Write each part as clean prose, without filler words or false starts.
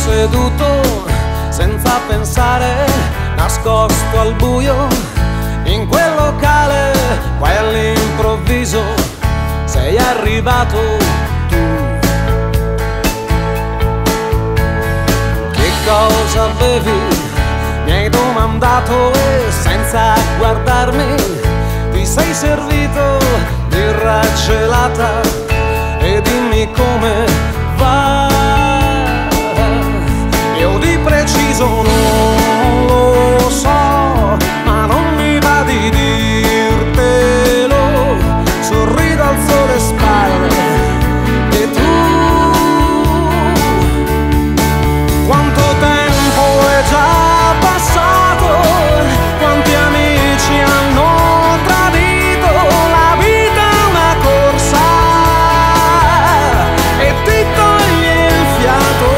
seduto senza pensare, nascosto al buio in quel locale, poi all'improvviso sei arrivato tu. Che cosa bevi? Mi hai domandato e senza guardarmi ti sei servito birra gelata e dimmi come va. Io di preciso non lo so, ma non mi va di dirtelo. Sorrido al sole spalle e tu. Quanto tempo è già passato, quanti amici hanno tradito. La vita è una corsa e ti toglie il fiato.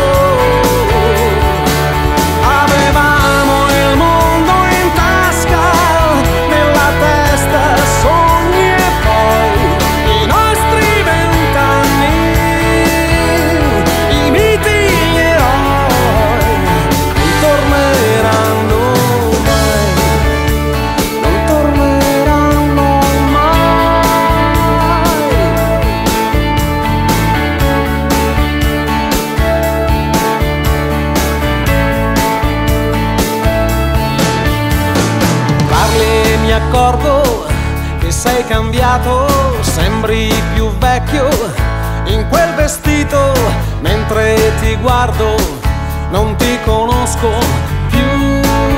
Mi accorgo che sei cambiato, sembri più vecchio in quel vestito. Mentre ti guardo non ti conosco più.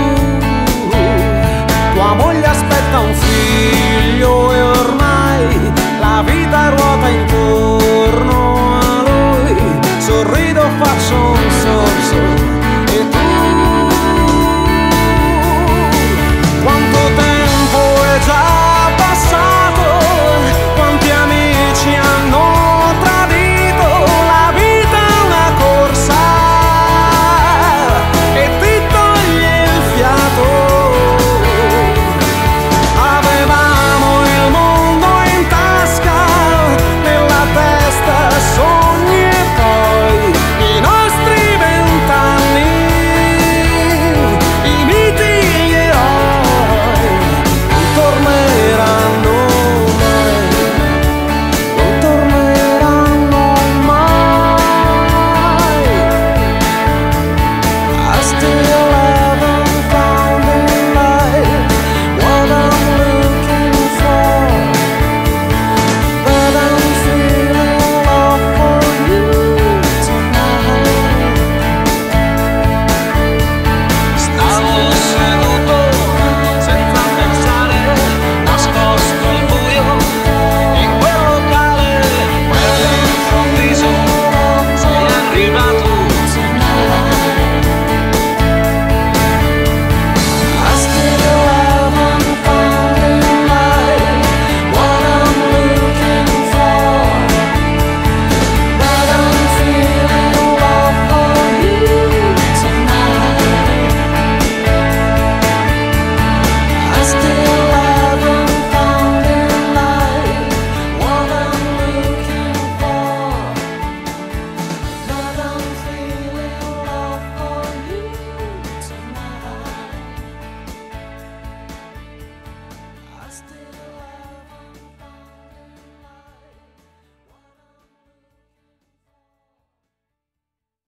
Tua moglie aspetta un figlio e ormai la vita ruota intorno